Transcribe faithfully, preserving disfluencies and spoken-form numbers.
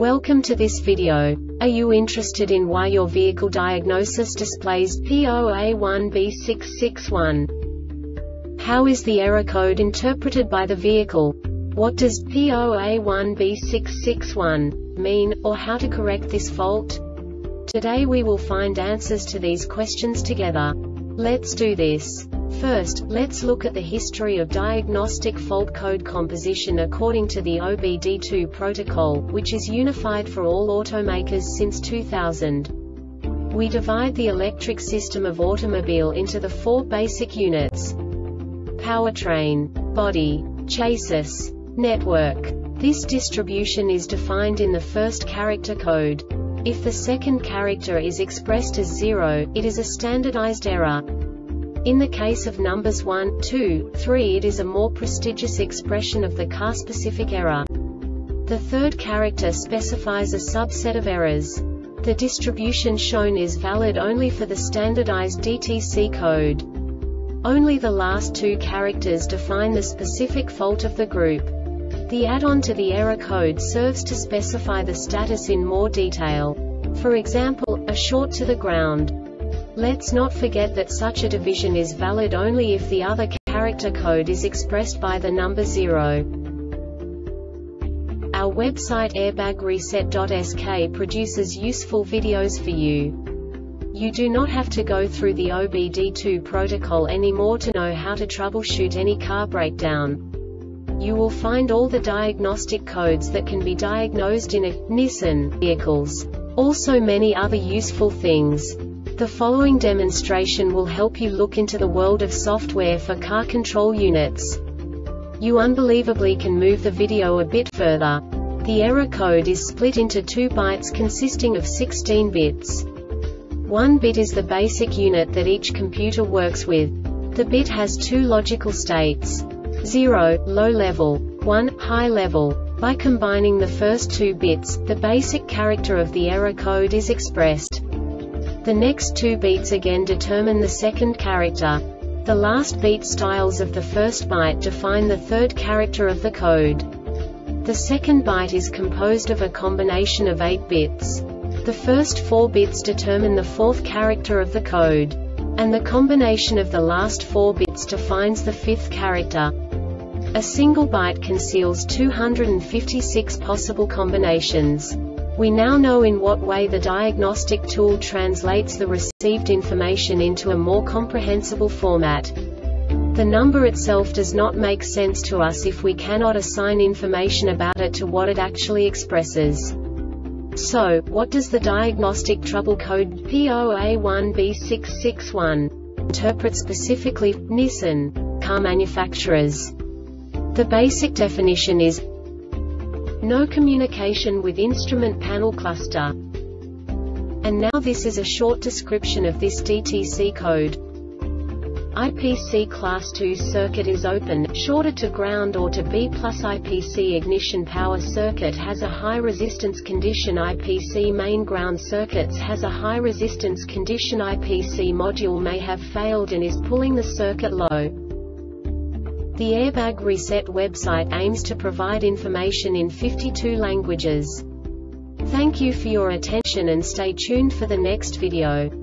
Welcome to this video. Are you interested in why your vehicle diagnosis displays P zero A one B six six one? How is the error code interpreted by the vehicle? What does P zero A one B six six one mean, or how to correct this fault? Today we will find answers to these questions together. Let's do this. First, let's look at the history of diagnostic fault code composition according to the O B D two protocol, which is unified for all automakers since two thousand. We divide the electric system of automobile into the four basic units: powertrain, body, chassis, network. This distribution is defined in the first character code. If the second character is expressed as zero, it is a standardized error. In the case of numbers one, two, three, it is a more prestigious expression of the car-specific error. The third character specifies a subset of errors. The distribution shown is valid only for the standardized D T C code. Only the last two characters define the specific fault of the group. The add-on to the error code serves to specify the status in more detail. For example, a short to the ground. Let's not forget that such a division is valid only if the other character code is expressed by the number zero. Our website airbag reset dot S K produces useful videos for you. You do not have to go through the O B D two protocol anymore to know how to troubleshoot any car breakdown. You will find all the diagnostic codes that can be diagnosed in a Nissan vehicles. Also many other useful things. The following demonstration will help you look into the world of software for car control units. You unbelievably can move the video a bit further. The error code is split into two bytes consisting of sixteen bits. One bit is the basic unit that each computer works with. The bit has two logical states: zero, low level, one, high level. By combining the first two bits, the basic character of the error code is expressed. The next two beats again determine the second character. The last beat styles of the first byte define the third character of the code. The second byte is composed of a combination of eight bits. The first four bits determine the fourth character of the code. And the combination of the last four bits defines the fifth character. A single byte conceals two hundred fifty-six possible combinations. We now know in what way the diagnostic tool translates the received information into a more comprehensible format. The number itself does not make sense to us if we cannot assign information about it to what it actually expresses. So, what does the diagnostic trouble code P zero A one B six six one interpret specifically for Nissan car manufacturers? The basic definition is no communication with instrument panel cluster. And now this is a short description of this D T C code. I P C class two circuit is open, shorted to ground or to B plus I P C ignition power circuit has a high resistance condition. I P C main ground circuits has a high resistance condition. I P C module may have failed and is pulling the circuit low. The Airbag Reset website aims to provide information in fifty-two languages. Thank you for your attention and stay tuned for the next video.